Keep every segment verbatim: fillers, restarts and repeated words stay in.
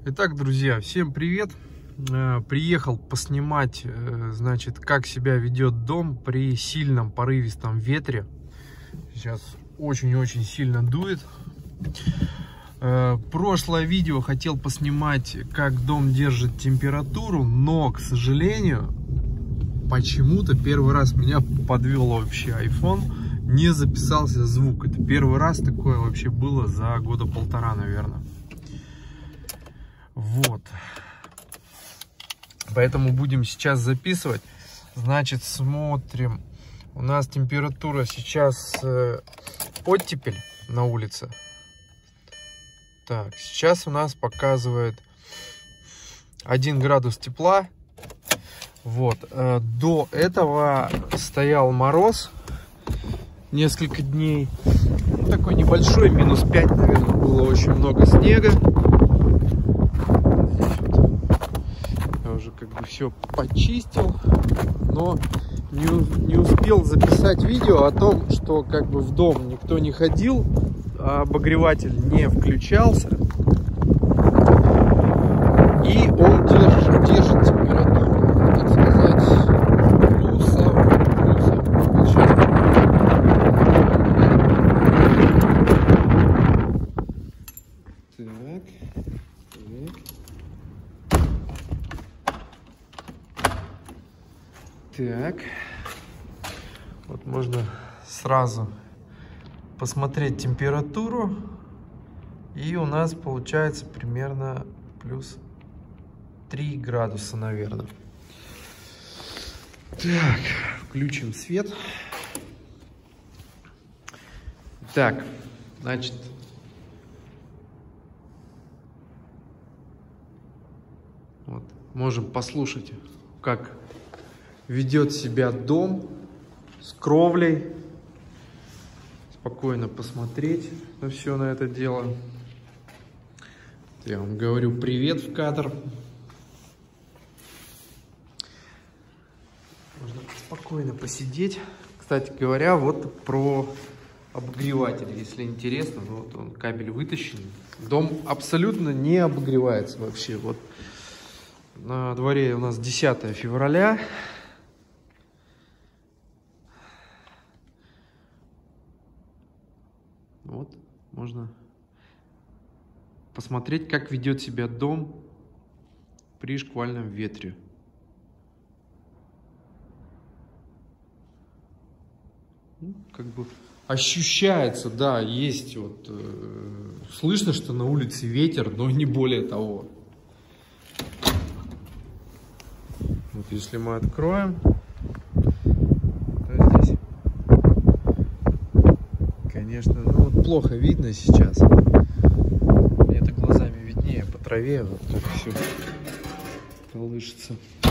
Итак, друзья, всем привет! Приехал поснимать, значит, как себя ведет дом при сильном порывистом ветре. Сейчас очень-очень сильно дует. Прошлое видео хотел поснимать, как дом держит температуру, но, к сожалению, почему-то первый раз меня подвел вообще iPhone, не записался звук. Это первый раз такое вообще было за года полтора, наверное. Вот. Поэтому будем сейчас записывать. Значит, смотрим. У нас температура сейчас э, оттепель на улице. Так, сейчас у нас показывает один градус тепла. Вот. Э, до этого стоял мороз несколько дней. Такой небольшой, минус пять, наверное, было очень много снега. Уже как бы все почистил, но не, не успел записать видео о том, что как бы в дом никто не ходил, а обогреватель не включался, и он держит, держит температуру, так сказать, плюса, плюса. Так, так. Так, вот можно сразу посмотреть температуру, и у нас получается примерно плюс три градуса, наверное. Так, включим свет. Так, значит, вот, можем послушать, как ведет себя дом с кровлей. Спокойно посмотреть на все на это дело. Я вам говорю привет в кадр. Можно спокойно посидеть. Кстати говоря, вот про обогреватель, если интересно, вот он, кабель вытащен. Дом абсолютно не обогревается вообще. Вот на дворе у нас десятое февраля. Вот, можно посмотреть, как ведет себя дом при шквальном ветре. Ну, как бы ощущается, да, есть вот, э, слышно, что на улице ветер, но не более того. Вот если мы откроем, то здесь, конечно, ну вот плохо видно сейчас. Мне это глазами виднее, по траве вот тут все колышется.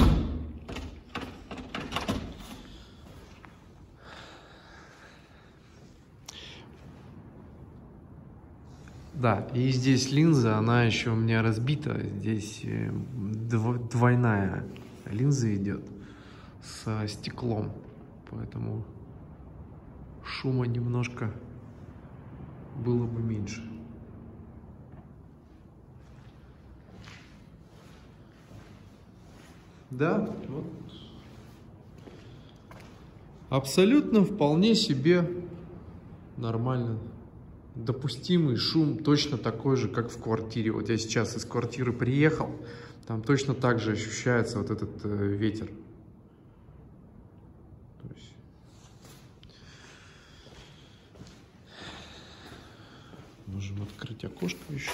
Да, и здесь линза, она еще у меня разбита. Здесь двойная линза идет со стеклом, поэтому шума немножко было бы меньше. Да, вот. Абсолютно вполне себе нормально. Допустимый шум точно такой же, как в квартире. Вот я сейчас из квартиры приехал, там точно так же ощущается вот этот э, ветер. То есть... Можем открыть окошко еще.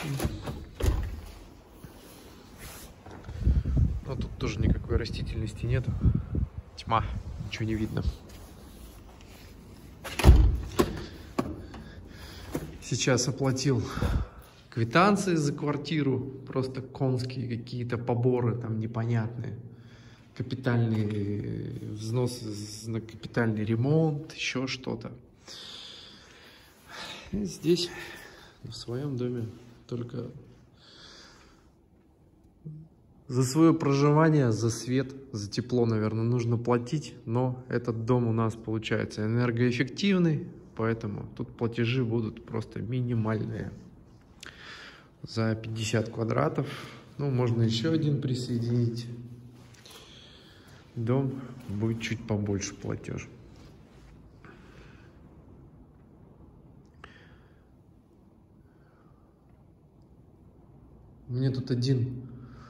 Но тут тоже никакой растительности нету. Тьма, ничего не видно. Сейчас оплатил квитанции за квартиру. Просто конские какие-то поборы там непонятные. Капитальные взносы на капитальный ремонт, еще что-то. И здесь, в своем доме, только за свое проживание, за свет, за тепло, наверное, нужно платить. Но этот дом у нас получается энергоэффективный. Поэтому тут платежи будут просто минимальные. За пятьдесят квадратов Ну, можно еще один присоединить. Дом будет чуть побольше платеж. Мне тут один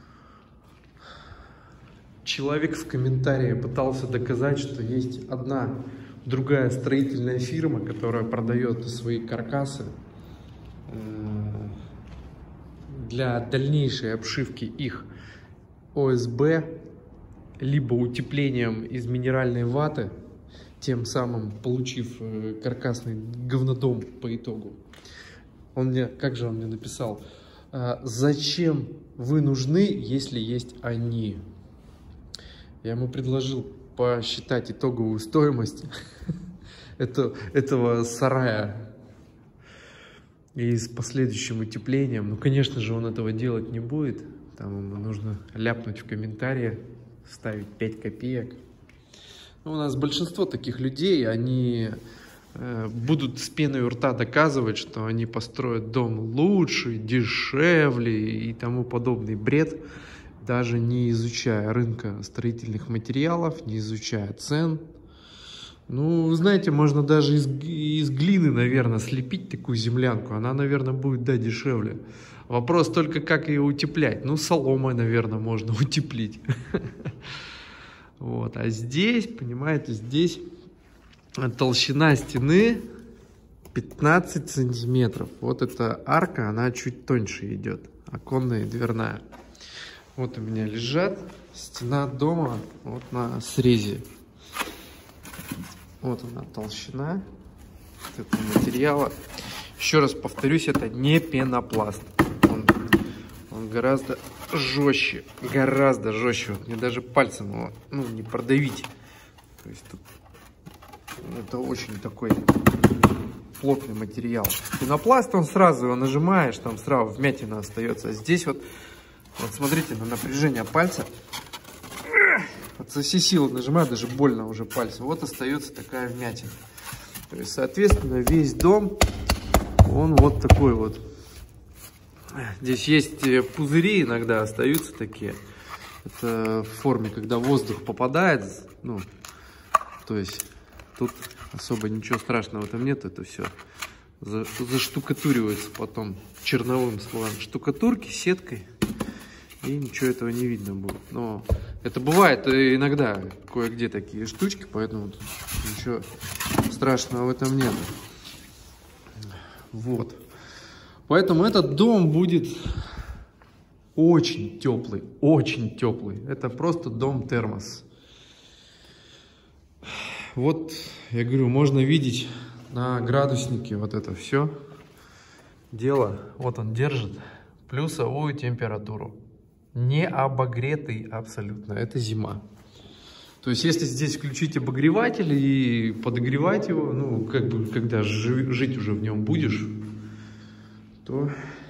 человек в комментарии пытался доказать, что есть одна другая строительная фирма, которая продает свои каркасы для дальнейшей обшивки их О Эс Бэ, либо утеплением из минеральной ваты, тем самым получив каркасный говнодом по итогу. Он мне, как же он мне написал: зачем вы нужны, если есть они? Я ему предложил посчитать итоговую стоимость этого сарая и с последующим утеплением. Ну, конечно же, он этого делать не будет. Там ему нужно ляпнуть в комментарии, ставить пять копеек. Ну, у нас большинство таких людей, они э, будут с пеной у рта доказывать, что они построят дом лучше, дешевле и тому подобный бред, даже не изучая рынка строительных материалов, не изучая цен. Ну, знаете, можно даже из, из глины, наверное, слепить такую землянку. Она, наверное, будет, да, дешевле. Вопрос только, как ее утеплять. Ну, соломой, наверное, можно утеплить. Вот. А здесь, понимаете, здесь толщина стены пятнадцать сантиметров. Вот эта арка, она чуть тоньше идет. Оконная и дверная. Вот у меня лежат стена дома вот на срезе. Вот она толщина этого материала. Еще раз повторюсь, это не пенопласт. Он, он гораздо жестче, гораздо жестче. Мне даже пальцем его, ну, не продавить. То есть тут это очень такой плотный материал. Пенопласт, он сразу его нажимаешь, там сразу вмятина остается. А здесь вот, вот смотрите на напряжение пальца. Вот со всей силы нажимаю, даже больно уже пальцем. Вот остается такая вмятина. То есть, соответственно, весь дом, он вот такой вот. Здесь есть пузыри, иногда остаются такие. Это в форме, когда воздух попадает. Ну, то есть, тут особо ничего страшного там нет. Это все заштукатуривается потом черновым слоем штукатурки, сеткой. И ничего этого не видно будет. Но это бывает иногда, кое-где такие штучки, поэтому тут ничего страшного в этом нет. Вот. Поэтому этот дом будет очень теплый, очень теплый. Это просто дом-термос. Вот, я говорю, можно видеть на градуснике вот это все дело. Вот он держит плюсовую температуру. Не обогретый абсолютно. Это зима. То есть, если здесь включить обогреватель и подогревать его, ну, как бы, когда жить уже в нем будешь, то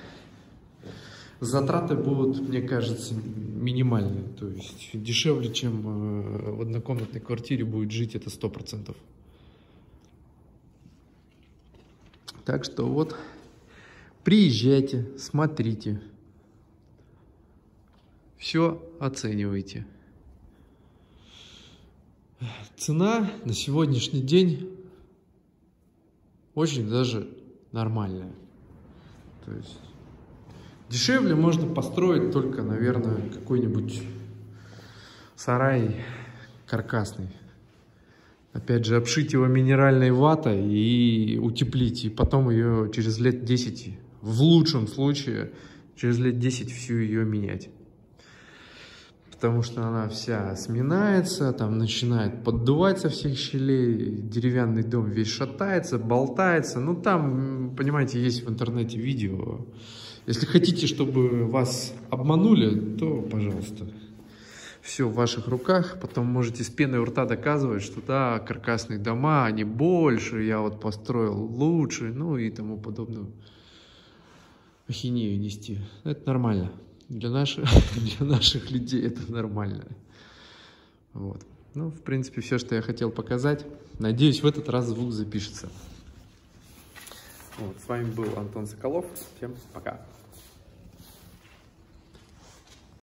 затраты будут, мне кажется, минимальные. То есть, дешевле, чем в однокомнатной квартире будет жить, это сто процентов. Так что вот, приезжайте, смотрите. Все оценивайте. Цена на сегодняшний день очень даже нормальная. То есть дешевле можно построить только, наверное, какой-нибудь сарай каркасный. Опять же, обшить его минеральной ватой и утеплить. И потом ее через лет десять, в лучшем случае, через лет десять всю ее менять. Потому что она вся сминается, там начинает поддувать со всех щелей, деревянный дом весь шатается, болтается. Ну, там, понимаете, есть в интернете видео. Если хотите, чтобы вас обманули, то, пожалуйста, все в ваших руках. Потом можете с пеной у рта доказывать, что да, каркасные дома, они больше, я вот построил лучше, ну и тому подобную ахинею нести. Это нормально. Для наших, для наших людей это нормально. Вот. Ну, в принципе, все, что я хотел показать. Надеюсь, в этот раз звук запишется. Вот, с вами был Антон Соколов. Всем пока.